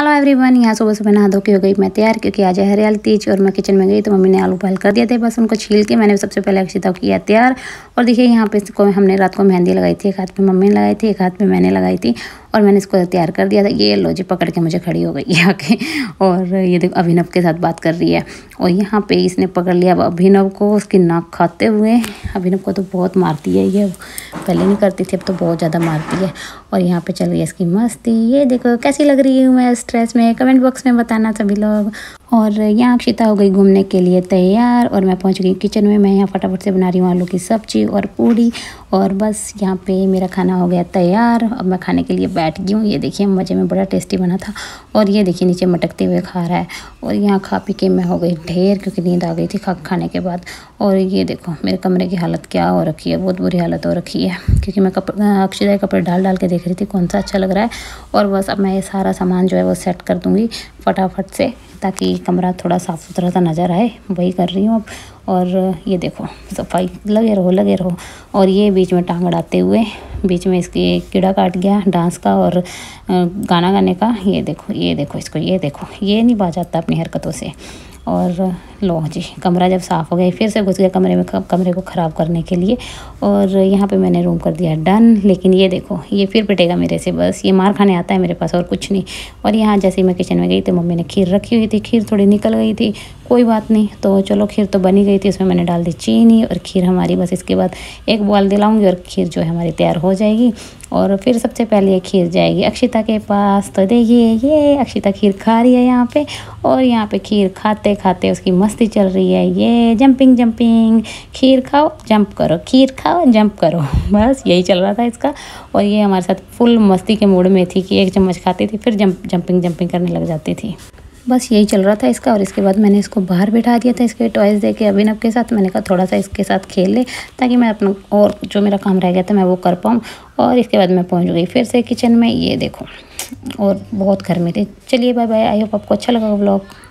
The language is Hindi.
हेलो एवरीवन, यहाँ सुबह सुबह नहा धो के हो गई मैं तैयार, क्योंकि आज है हरियाली तीज और मैं किचन में गई तो मम्मी ने आलू बॉयल कर दिए थे। बस उनको छील के मैंने सबसे पहले अक्षिता को किया तैयार। और देखिए यहाँ पे इसको हमने रात को मेहंदी लगाई थी, एक हाथ पे मम्मी ने लगाई थी, एक हाथ पे मैंने लगाई थी और मैंने इसको तैयार कर दिया था। ये लो जी, पकड़ के मुझे खड़ी हो गई आके। और ये देखो अभिनव के साथ बात कर रही है और यहाँ पे इसने पकड़ लिया अभिनव को, उसकी नाक खाते हुए। अभिनव को तो बहुत मारती है ये, पहले नहीं करती थी, अब तो बहुत ज़्यादा मारती है। और यहाँ पे चल रही है इसकी मस्ती। ये देखो कैसी लग रही हूँ मैं स्ट्रेस में, कमेंट बॉक्स में बताना सभी लोग। और यहाँ अक्षिता हो गई घूमने के लिए तैयार और मैं पहुँच गई किचन में। मैं यहाँ फटाफट से बना रही हूँ आलू की सब्जी और पूड़ी। और बस यहाँ पे मेरा खाना हो गया तैयार। अब मैं खाने के लिए बैठ गई हूँ। ये देखिए मज़े में बड़ा टेस्टी बना था। और ये देखिए नीचे मटकते हुए खा रहा है। और यहाँ खा पी के मैं हो गई ढेर, क्योंकि नींद आ गई थी खाने के बाद। और ये देखो मेरे कमरे की हालत क्या हो रखी है, बहुत बुरी हालत हो रखी है, क्योंकि मैं अक्षिता के कपड़े डाल के देख रही थी कौन सा अच्छा लग रहा है। और बस अब मैं ये सारा सामान जो है वो सेट कर दूँगी फटाफट से, ताकि कमरा थोड़ा साफ़ सुथरा सा नज़र आए। वही कर रही हूँ अब। और ये देखो सफाई, लगे रहो। और ये बीच में टांग अड़ाते हुए बीच में इसकी कीड़ा काट गया डांस का और गाना गाने का। ये देखो इसको, ये नहीं बाज आता अपनी हरकतों से। और लो जी, कमरा जब साफ़ हो गया फिर से घुस गया कमरे को ख़राब करने के लिए। और यहाँ पे मैंने रूम कर दिया डन। लेकिन ये देखो ये फिर पिटेगा मेरे से, बस ये मार खाने आता है मेरे पास और कुछ नहीं। और यहाँ जैसे ही मैं किचन में गई तो मम्मी ने खीर रखी हुई थी, खीर थोड़ी निकल गई थी, कोई बात नहीं। तो चलो खीर तो बनी गई थी, उसमें मैंने डाल दी चीनी और खीर हमारी बस इसके बाद एक बॉयल दिलाऊंगी और खीर जो है हमारी तैयार हो जाएगी। और फिर सबसे पहले ये खीर जाएगी अक्षिता के पास। तो देखिए ये अक्षिता खीर खा रही है यहाँ पे। और यहाँ पे खीर खाते खाते उसकी मस्ती चल रही है। ये जंपिंग, खीर खाओ जंप करो, खीर खाओ जंप करो, बस यही चल रहा था इसका। और ये हमारे साथ फुल मस्ती के मूड में थी कि एक चम्मच खाती थी फिर जंपिंग करने लग जाती थी। बस यही चल रहा था इसका। और इसके बाद मैंने इसको बाहर बिठा दिया था इसके टॉयज़ दे के अभिनव के साथ। मैंने कहा थोड़ा सा इसके साथ खेल ले, ताकि मैं अपना और जो मेरा काम रह गया था मैं वो कर पाऊँ। और इसके बाद मैं पहुंच गई फिर से किचन में। ये देखो और बहुत गर्मी थी। चलिए बाय बाय, आई होप आपको अच्छा लगा व्लॉग।